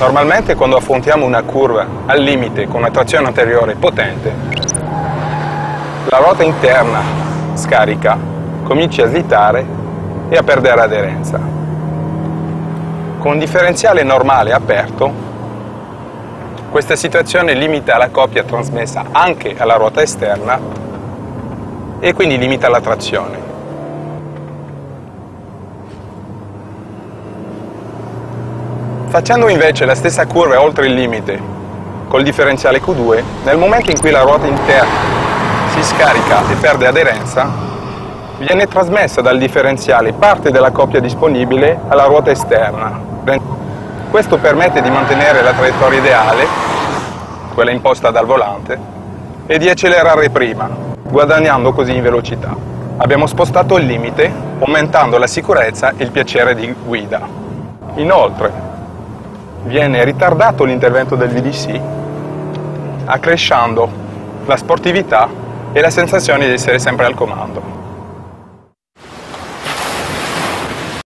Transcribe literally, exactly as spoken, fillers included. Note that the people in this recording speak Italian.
Normalmente quando affrontiamo una curva al limite con una trazione anteriore potente, la ruota interna scarica comincia a slittare e a perdere aderenza. Con un differenziale normale aperto, questa situazione limita la coppia trasmessa anche alla ruota esterna e quindi limita la trazione. Facendo invece la stessa curva oltre il limite col differenziale Q due, nel momento in cui la ruota interna si scarica e perde aderenza, viene trasmessa dal differenziale parte della coppia disponibile alla ruota esterna. Questo permette di mantenere la traiettoria ideale, quella imposta dal volante, e di accelerare prima, guadagnando così in velocità. Abbiamo spostato il limite, aumentando la sicurezza e il piacere di guida. Inoltre, viene ritardato l'intervento del V D C, accrescendo la sportività e la sensazione di essere sempre al comando.